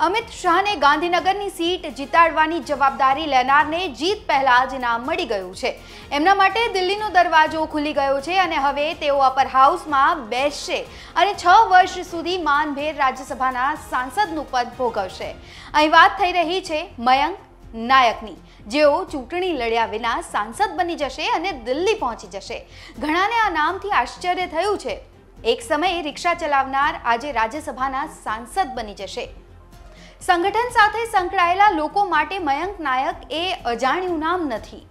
અમિત શાહને ગાંધીનગરની સીટ જીતાડવાની જવાબદારી લેનારને જીત પહેલા જ ઇનામ મળી ગયું છે। એમના માટે દિલ્હીનો દરવાજો ખુલી ગયો છે અને હવે તેઓ અપર હાઉસમાં બેસશે અને 6 વર્ષ સુધી માનભેર રાજ્યસભાના સાંસદનું પદ ભોગવશે। અહીં વાત થઈ રહી છે મયંક નાયકની, જેઓ ચૂંટણી લડ્યા વિના સાંસદ બની જશે અને દિલ્હી પહોંચી જશે। ઘણાને આ નામથી આશ્ચર્ય થયું છે। એક સમયે રિક્ષા ચલાવનાર આજે રાજ્યસભાના સાંસદ બની જશે। સંગઠન સાથે સંકળાયેલા લોકો માટે મયંક નાયક એ અજાણ્યું નામ નથી।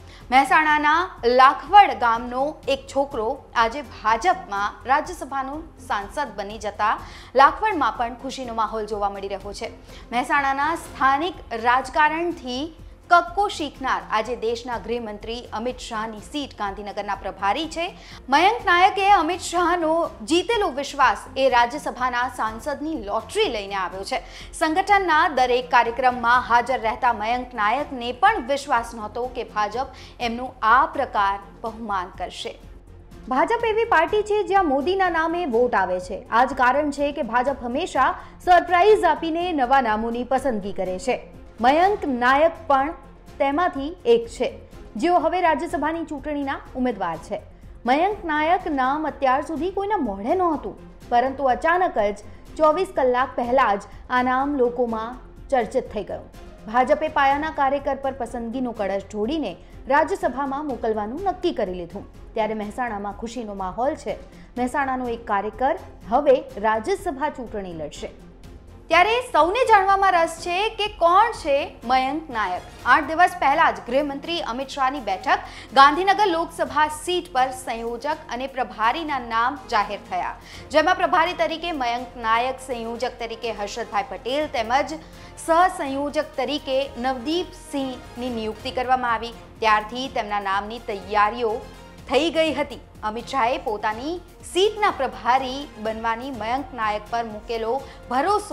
મહેસાણાના લાખવડ ગામનો એક છોકરો આજે ભાજપમાં રાજ્યસભાનો સાંસદ બની જતા લાખવડમાં પણ ખુશીનો માહોલ જોવા મળી રહ્યો છે। મહેસાણાના સ્થાનિક રાજકારણથી કક્કો શીખનાર આજે દેશના ગૃહમંત્રી અમિત શાહની સીટ ગાંધીનગરના પ્રભારી છે। મયંક નાયકે અમિત શાહનો જીતેલો વિશ્વાસ એ રાજ્યસભાના સાંસદની લોટરી લઈને આવ્યો છે। સંગઠનના દરેક કાર્યક્રમમાં હાજર રહેતા મયંક નાયકને પણ વિશ્વાસ નહોતો કે ભાજપ એમનું આ પ્રકાર બહુમાન કરશે। ભાજપ એવી પાર્ટી છે જ્યાં મોદીના નામે વોટ આવે છે। આ જ કારણ છે કે ભાજપ હંમેશા સરપ્રાઇઝ આપીને નવા નામોની પસંદગી કરે છે। મયંક નાયક પણ તેમાંથી એક છે, જેઓ હવે રાજ્યસભાની ચૂંટણીના ઉમેદવાર છે। મયંક નાયક નામ અત્યાર સુધી કોઈના મોઢે નહોતું, પરંતુ અચાનક જ 24 કલાક પહેલા જ આ નામ લોકોમાં ચર્ચિત થઈ ગયું। ભાજપે પાયાના કાર્યકર પર પસંદગીનો કળશ ઢોળીને રાજ્યસભામાં મોકલવાનું નક્કી કરી લીધું। ત્યારે મહેસાણામાં ખુશીનો માહોલ છે। મહેસાણાનો એક કાર્યકર હવે રાજ્યસભા ચૂંટણી લડશે। ત્યારે સૌને જાણવામાં રસ છે કે કોણ છે મયંક નાયક। 8 દિવસ પહેલા જ ગૃહમંત્રી અમિત શાહની બેઠક ગાંધીનગર લોકસભા સીટ પર સંયોજક અને પ્રભારીના નામ જાહેર થયા, જેમાં પ્રભારી તરીકે મયંક નાયક, સંયોજક તરીકે હર્ષદભાઈ પટેલ તેમજ સહસંયોજક તરીકે નવદીપ સિંહની નિયુક્તિ કરવામાં આવી। ત્યારથી તેમના નામની તૈયારીઓ થઈ ગઈ હતી। અમિત શાહે પોતાની સીટના પ્રભારી બનવાની મયંક નાયક પર મૂકેલો ભરોસો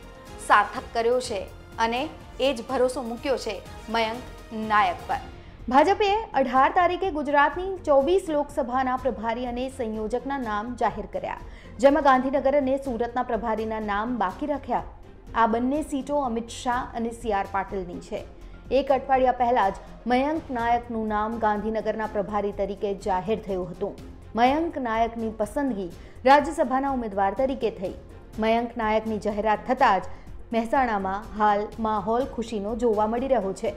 સાર્થક કર્યો છે અને એ જ ભરોસો મૂક્યો છે મયંક નાયક પર। ભાજપે 18 તારીખે ગુજરાતની 24 લોકસભાના પ્રભારી અને સંયોજકના નામ જાહેર કર્યા, જેમાં ગાંધીનગર અને સુરતના પ્રભારીના નામ બાકી રાખ્યા। આ બંને સીટો અમિત શાહ અને CR પાટીલની છે। એક અઠવાડિયા પહેલા જ મયંક નાયકનું નામ ગાંધીનગરના પ્રભારી તરીકે જાહેર થયું હતું। મયંક નાયકની પસંદગી રાજ્યસભાના ઉમેદવાર તરીકે થઈ। મયંક નાયકની જાહેરાત થતાં જ મહેસાણામાં હાલ માહોલ ખુશીનો જોવા મળી રહ્યો છે।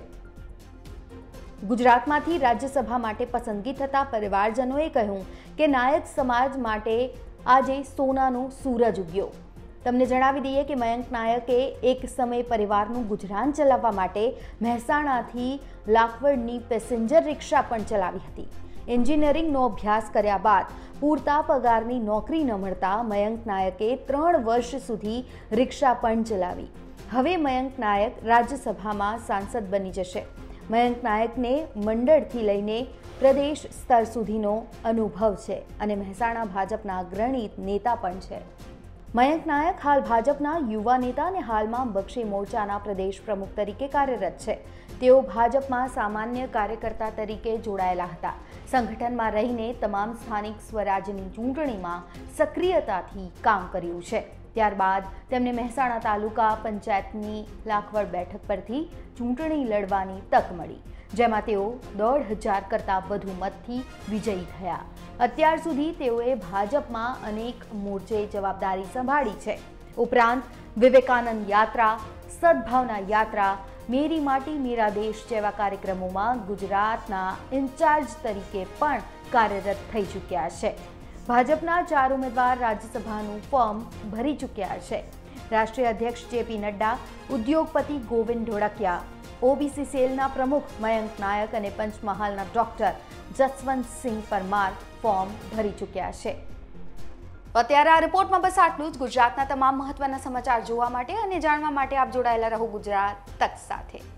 ગુજરાતમાંથી રાજ્યસભા માટે પસંદગી થતા પરિવારજનોએ કહ્યું કે નાયક સમાજ માટે આજે સોનાનો સૂરજ ઉગ્યો। તમને જણાવી દઈએ કે મયંક નાયકે એક સમય પરિવારનું ગુજરાન ચલાવવા માટે મહેસાણાથી લાખવડની પેસેન્જર રિક્ષા પણ ચલાવી હતી। એન્જિનિયરિંગનો અભ્યાસ કર્યા બાદ પૂરતા પગારની નોકરી ન મળતા મયંક નાયકે 3 વર્ષ સુધી રિક્ષા પણ ચલાવી। હવે મયંક નાયક રાજ્યસભામાં સાંસદ બની જશે। મયંક નાયકને મંડળથી લઈને પ્રદેશ સ્તર સુધીનો અનુભવ છે અને મહેસાણા ભાજપના અગ્રણી નેતા પણ છે। મયંક નાયક હાલ ભાજપના યુવા નેતા અને હાલમાં બક્ષી મોરચાના પ્રદેશ પ્રમુખ તરીકે કાર્યરત છે। તેઓ ભાજપમાં સામાન્ય કાર્યકર્તા તરીકે જોડાયેલા હતા। સંગઠનમાં રહીને તમામ સ્થાનિક સ્વરાજ્યની ચૂંટણીમાં સક્રિયતાથી કામ કર્યું છે। ત્યારબાદ તેમને મહેસાણા તાલુકા પંચાયતની લાખવડ બેઠક પરથી ચૂંટણી લડવાની તક મળી, જેમાં તેઓ 1.5 કરતાં વધુ મતથી વિજયી થયા। અત્યાર સુધી તેઓએ ભાજપમાં અનેક મોરચે જવાબદારી સંભાળી છે। ઉપરાંત વિવેકાનંદ યાત્રા, સદભાવના યાત્રા, મેરી માટી મેરા દેશ જેવા કાર્યક્રમોમાં ગુજરાતના ઇન્ચાર્જ તરીકે પણ કાર્યરત થઈ ચૂક્યા છે। ભાજપના 4 ઉમેદવાર રાજ્યસભાનું ફોર્મ ભરી ચૂક્યા છે। રાષ્ટ્રીય અધ્યક્ષ JP નડ્ડા, ઉદ્યોગપતિ ગોવિંદ ઢોળકિયા, OBC સેલના પ્રમુખ મયંક નાયક અને પંચમહાલના ડોક્ટર જસવંતસિંહ પરમાર ફોર્મ ભરી ચૂક્યા છે। અત્યારે આ રિપોર્ટમાં બસ આટલું જ। ગુજરાતના તમામ મહત્વના સમાચાર જોવા માટે અને જાણવા માટે આપ જોડાયેલા રહો ગુજરાત તક સાથે।